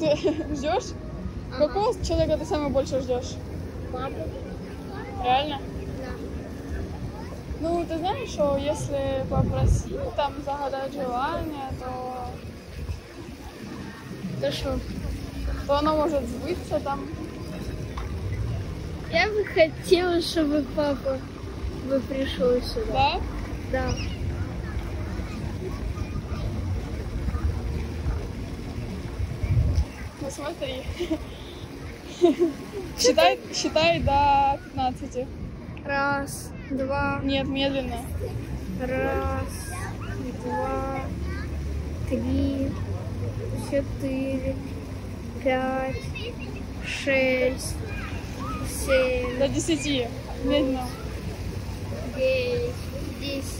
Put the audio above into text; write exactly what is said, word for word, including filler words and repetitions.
ты ждешь? Ага. Какого человека ты самое больше ждешь? Папу. Реально? Да. Ну, ты знаешь, что если попросить, там, загадать желание, то... Да что? то оно может сбыться там. Я бы хотела, чтобы папа бы пришел сюда. Да? Да. Ну, смотри. Считай, считай до пятнадцати. Раз, два, Нет, медленно. раз, два, три, четыре, пять, шесть, семь, До десяти. Медленно. девять, десять.